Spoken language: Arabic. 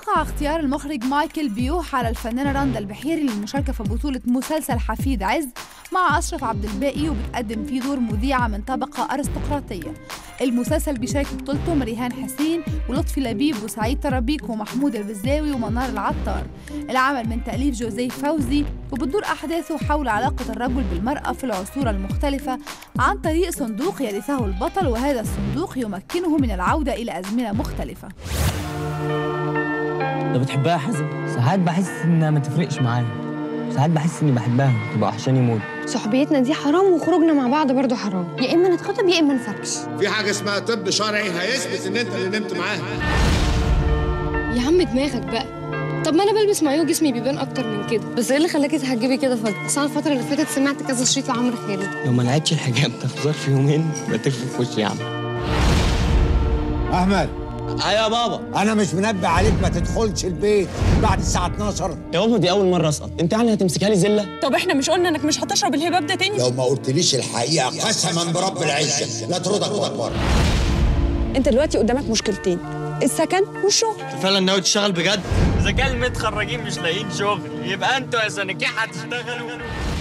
وقع اختيار المخرج مايكل بيوح على الفنانة رندا البحيري للمشاركة في بطولة مسلسل حفيد عز مع أشرف عبد الباقي، وبتقدم فيه دور مذيعة من طبقة أرستقراطية. المسلسل بيشارك بطولتهم ريهان حسين ولطفي لبيب وسعيد طرابيك ومحمود البزاوي ومنار العطار. العمل من تأليف جوزيف فوزي، وبتدور أحداثه حول علاقة الرجل بالمرأة في العصور المختلفة عن طريق صندوق يرثه البطل، وهذا الصندوق يمكنه من العودة إلى أزمنة مختلفة. انت بتحبها يا حازم؟ ساعات بحس انها ما تفرقش معايا، ساعات بحس اني بحبها تبقى وحشاني موت. صحبيتنا دي حرام وخروجنا مع بعض برضو حرام، يا اما نتخطب يا اما نفركش. في حاجه اسمها طب شرعي هيثبت ان انت اللي نمت معاها. يا عم دماغك بقى. طب ما انا بلبس مايو جسمي بيبان اكتر من كده، بس ايه اللي خلاكي تحجبي كده فجاه؟ اصل انا الفتره اللي فاتت سمعت كذا شريط لعمرو خالد. لو ما لقيتش الحجاب ده في ظرف يومين بتلف في وشي يا عم. احمد. ايوه يا بابا. انا مش منبه عليك ما تدخلش البيت بعد الساعه 12. يا بابا دي اول مره اسقط، انت يعني هتمسكها لي زله؟ طب احنا مش قلنا انك مش هتشرب الهباب ده تاني؟ لو ما قلتليش الحقيقه قسما برب العزه لا تردك وتكبر. انت دلوقتي قدامك مشكلتين، السكن والشغل. انت فعلا ناوي تشتغل بجد؟ اذا كان المتخرجين مش لاقيين شغل يبقى انتوا يا سنكيحه هتشتغلوا.